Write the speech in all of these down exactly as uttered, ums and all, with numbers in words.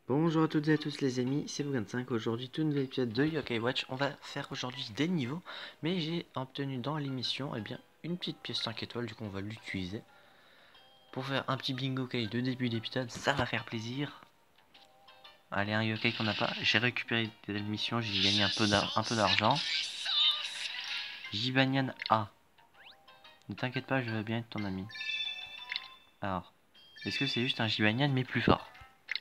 Bonjour à toutes et à tous les amis, c'est Bougan cinq. Aujourd'hui, tout nouvel épisode de Yokai Watch. On va faire aujourd'hui des niveaux, mais j'ai obtenu dans l'émission eh bien une petite pièce cinq étoiles, du coup on va l'utiliser pour faire un petit bingo kai de début d'épisode. Ça va faire plaisir. Allez, un yokai qu'on n'a pas. J'ai récupéré de l'émission, j'ai gagné un peu d'argent. Jibanian A. Ne t'inquiète pas, je veux bien être ton ami. Alors, est-ce que c'est juste un Jibanian mais plus fort?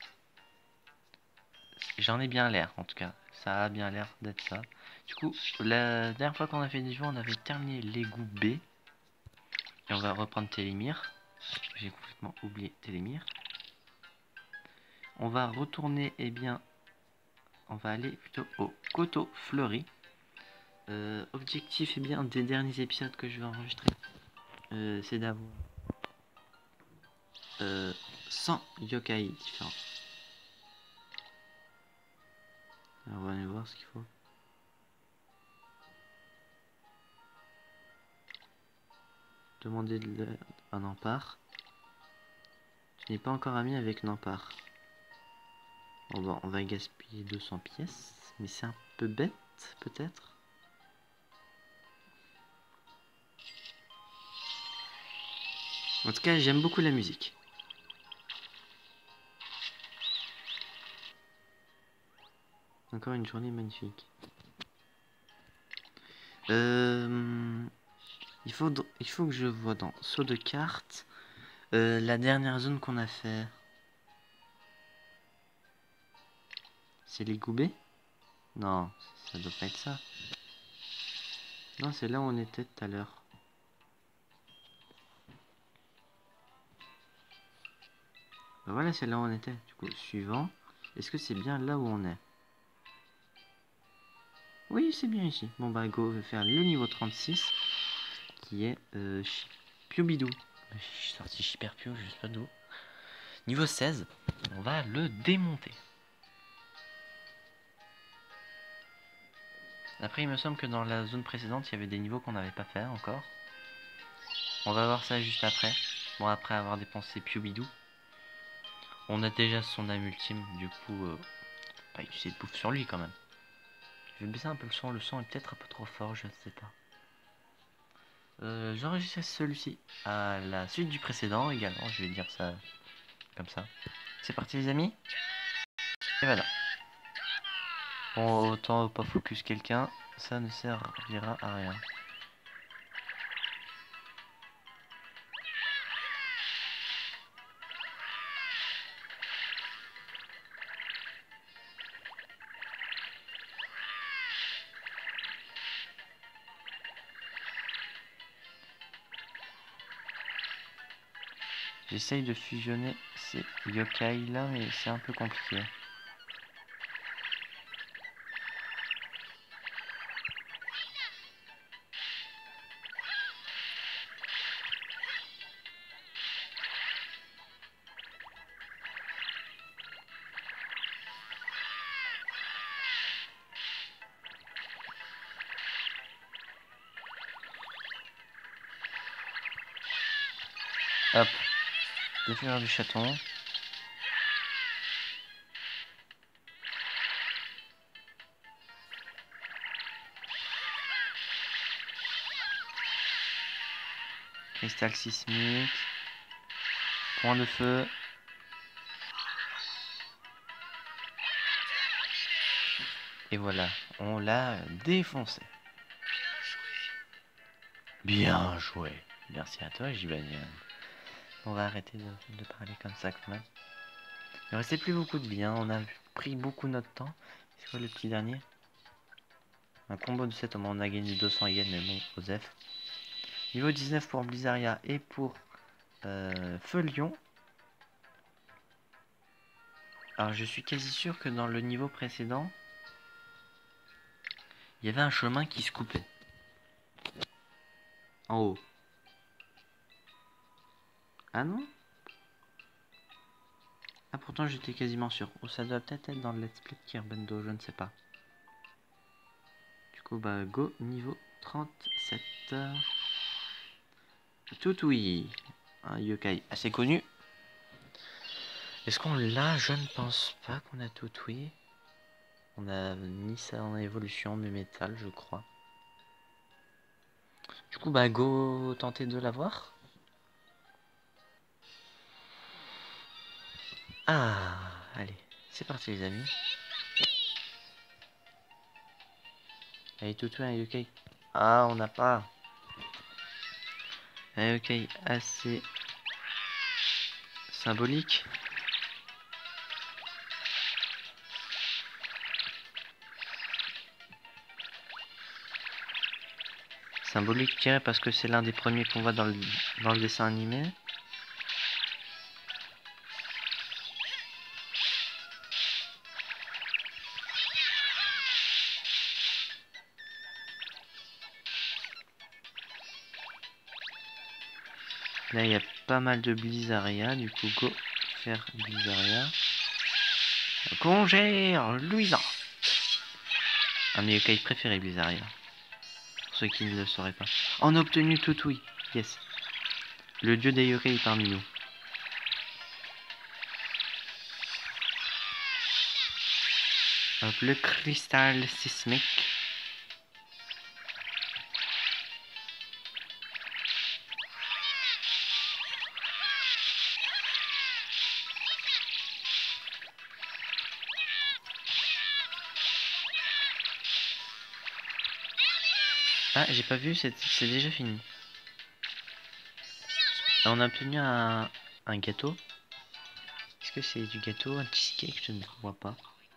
J'en ai bien l'air en tout cas, ça a bien l'air d'être ça. Du coup, la dernière fois qu'on a fait des jeux, on avait terminé l'égout B. Et on va reprendre Télémire. J'ai complètement oublié Télémire. On va retourner, eh bien, on va aller plutôt au coteau fleuri. Euh, objectif, eh bien, des derniers épisodes que je vais enregistrer, euh, c'est d'avoir euh, cent yokai différents. Alors, on va aller voir ce qu'il faut. Demander de l'aide à Nampar. Tu n'es pas encore ami avec Nampar. Bon, bon, on va gaspiller deux cents pièces, mais c'est un peu bête, peut-être. En tout cas, j'aime beaucoup la musique. Encore une journée magnifique. Euh, il, faut, il faut que je vois dans saut de cartes euh, la dernière zone qu'on a fait. C'est les goubets? Non, ça doit pas être ça. Non, c'est là où on était tout à l'heure. Ben voilà, c'est là où on était. Du coup, suivant. Est-ce que c'est bien là où on est? Oui, c'est bien ici. Bon bah go, on va faire le niveau trente-six. Qui est euh, Piubidou. Je suis sorti Super Pio, je sais pas d'où. Niveau seize, on va le démonter. Après, il me semble que dans la zone précédente, il y avait des niveaux qu'on n'avait pas fait encore. On va voir ça juste après. Bon, après avoir dépensé Piubidou. On a déjà son âme ultime, du coup, euh, pas utiliser de bouffe sur lui quand même. Je vais baisser un peu le son, le son est peut-être un peu trop fort, je ne sais pas. Euh, J'enregistre celui-ci à la suite du précédent également, je vais dire ça comme ça. C'est parti les amis. Et voilà. Bon, autant pas focus quelqu'un, ça ne servira à rien. J'essaye de fusionner ces yokai là, mais c'est un peu compliqué. Hop, défense du chaton. Cristal sismique. Point de feu. Et voilà, on l'a défoncé. Bien joué. Merci à toi, Jibanian. On va arrêter de, de parler comme ça quand même. Il ne restait plus beaucoup de vie, hein. On a pris beaucoup notre temps. C'est quoi le petit dernier? Un combo de sept, on a gagné deux cents yens, mais bon, Osef. Niveau dix-neuf pour Blizzaria et pour euh, Feu Lion. Alors je suis quasi sûr que dans le niveau précédent, il y avait un chemin qui se coupait. En haut. Ah non? Ah pourtant j'étais quasiment sûr. Oh, ça doit peut-être être dans le Let's Play de Kirbendo, je ne sais pas. Du coup bah go niveau trente-sept. Toutoui. Un yokai assez connu. Est-ce qu'on l'a? Je ne pense pas qu'on a tout, oui. On a mis ça en évolution, mais métal, je crois. Du coup, bah, go tenter de l'avoir. Ah, allez, c'est parti, les amis. Allez, tout un U K. Ah, on n'a pas. Un U K assez symbolique. Symbolique, je dirais, parce que c'est l'un des premiers qu'on voit dans le, dans le dessin animé. Là, il y a pas mal de Blizzaria, du coup, go faire Blizzaria. Congère Luisa. Un de mes yokai préférés, Blizzaria. Pour ceux qui ne le sauraient pas. On a obtenu Tutui. Yes. Le dieu des yokai est parmi nous. Hop, le cristal sismique. Ah, j'ai pas vu, c'est déjà fini. Alors, on a obtenu un, un gâteau. Est-ce que c'est du gâteau, un cheesecake? Je ne vois pas.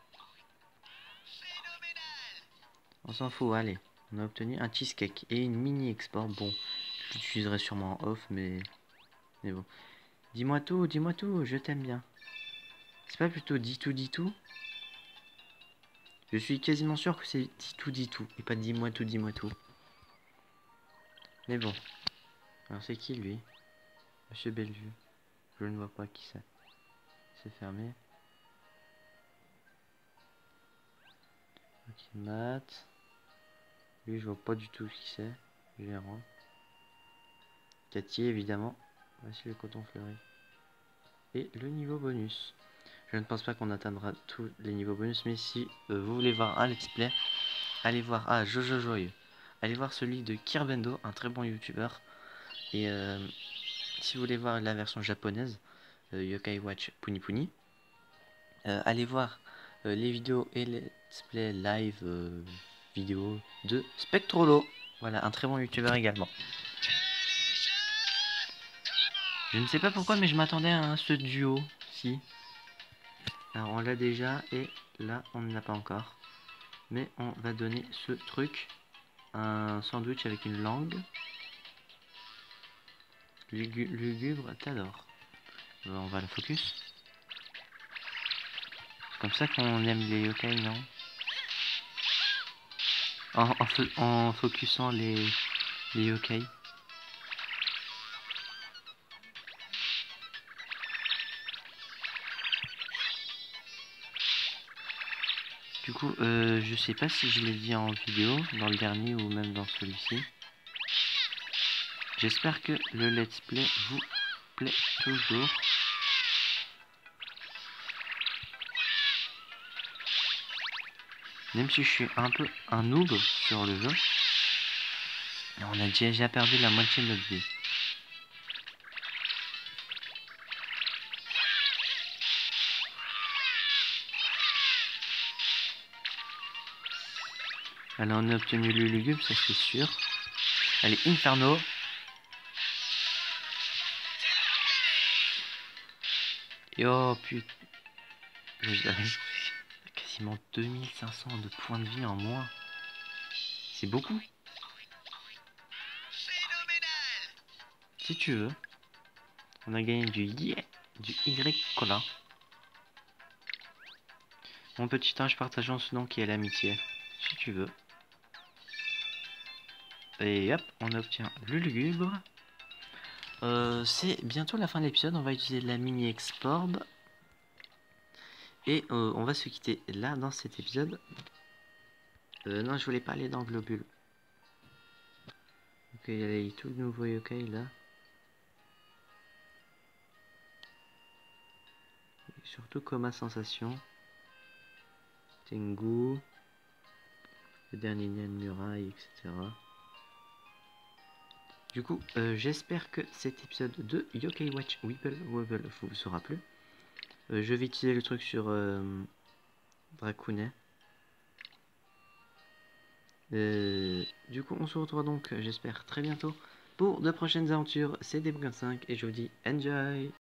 On s'en fout, allez. On a obtenu un cheesecake et une mini export. Bon, je l'utiliserai sûrement en off, mais... Mais bon. Dis-moi tout, dis-moi tout, je t'aime bien. C'est pas plutôt dis tout, dis tout? Je suis quasiment sûr que c'est dis tout, dis tout. Et pas dis-moi tout, dis-moi tout. Mais bon. Alors c'est qui lui? Monsieur Bellevue. Je ne vois pas qui c'est. C'est fermé. Ok, Matt. Lui, je vois pas du tout qui c'est. Gérant. Cathy, évidemment. Voici le coton fleuri. Et le niveau bonus. Je ne pense pas qu'on atteindra tous les niveaux bonus, mais si euh, vous voulez voir un let's play, allez voir, ah, Jojo Joyeux. Allez voir celui de Kirbendo, un très bon youtubeur. Et euh, si vous voulez voir la version japonaise, euh, Yokai Watch Puni Puni, euh, allez voir euh, les vidéos et let's play live euh, vidéo de Spectrolo. Voilà, un très bon youtubeur également. Je ne sais pas pourquoi, mais je m'attendais à ce duo, si. Alors on l'a déjà, et là on ne l'a pas encore. Mais on va donner ce truc, un sandwich avec une langue. Lugu lugubre, t'adore. On va le focus. C'est comme ça qu'on aime les yokai, non? En, en, fo en focusant les, les yokai. Du coup, euh, je sais pas si je l'ai dit en vidéo, dans le dernier ou même dans celui-ci. J'espère que le let's play vous plaît toujours. Même si je suis un peu un noob sur le jeu. On a déjà perdu la moitié de notre vie. Alors on a obtenu le lugubre, ça c'est sûr. Allez, Inferno. Et oh putain. J'avais quasiment deux mille cinq cents de points de vie en moins. C'est beaucoup. Si tu veux. On a gagné du Y, du Y cola. Mon petit ange partageant ce nom qui est l'amitié. Si tu veux. Et hop, on obtient le lugubre. Euh, c'est bientôt la fin de l'épisode. On va utiliser la mini export. Et euh, on va se quitter là dans cet épisode. Euh, non, je voulais pas aller dans Globule. Ok, il y a tout le nouveau yokai là. Et surtout Coma Sensation. Tengu. Le dernier lien de muraille, et cetera. Du coup, euh, j'espère que cet épisode de Yokai Watch Wibble Wobble vous sera plu. Euh, je vais utiliser le truc sur euh, Dracounet. Euh, du coup, on se retrouve donc, j'espère, très bientôt pour de prochaines aventures. C'est Debgun cinq et je vous dis enjoy!